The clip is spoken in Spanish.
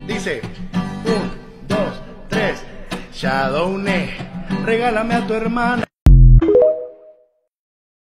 Dice, 1, 2, 3, Shadowne, regálame a tu hermana.